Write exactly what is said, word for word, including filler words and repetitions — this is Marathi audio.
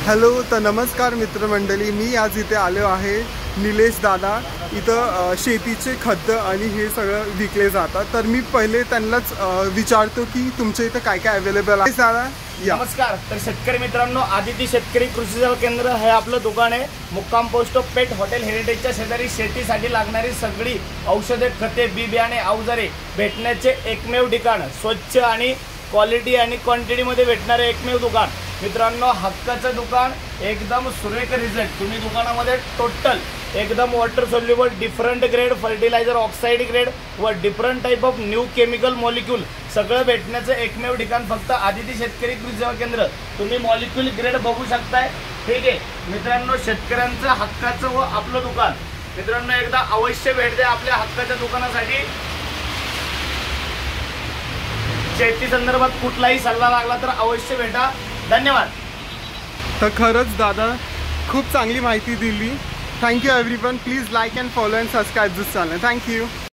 हॅलो, तर नमस्कार मित्रमंडळी, मी आज इथे आलो आहे निलेश दादा इथं शेतीचे खत आणि हे सगळं विकले जातात। तर मी पहिले त्यांनाच विचारतो की तुमच्या इथं काय काय अवेलेबल आहे। दादा नमस्कार। तर शेतकरी मित्रांनो, आदिती शेतकरी कृषी सेवा केंद्र हे आपलं दुकान आहे। मुक्काम पोस्ट ऑफ पेट हॉटेल हेरिटेजच्या शेजारी शेतीसाठी लागणारी सगळी औषधे, खते, बी बियाणे, अवजारे भेटण्याचे एकमेव ठिकाण, स्वच्छ आणि क्वालिटी आणि क्वांटिटी मध्ये भेटणारे एकमेव दुकान। मित्रांनो, हक्काचं दुकान, एकदम सुरेख रिझल्ट। तुम्ही दुकानामध्ये टोटल एकदम water soluble different grade fertiliser, oxide grade व different type of new chemical molecule सगळं भेटण्याचं एकमेव ठिकाण फक्त आदिती शेतकरी कृषी सेवा केंद्र। तुम्ही मॉलिक्यूल ग्रेड बघू शकताय, ठीक आहे मित्रांनो। शेतकऱ्यांचं हक्काचं व आपलं दुकान मित्रांनो, एकदा अवश्य भेट द्या आपल्या हक्काच्या दुकानासाठी। शेती संदर्भात कुठलाही सल्ला लागला तर अवश्य भेटा। धन्यवाद। तर खरंच दादा खूप चांगली माहिती दिली। Thank you everyone. Please like and follow and subscribe this channel. Thank you.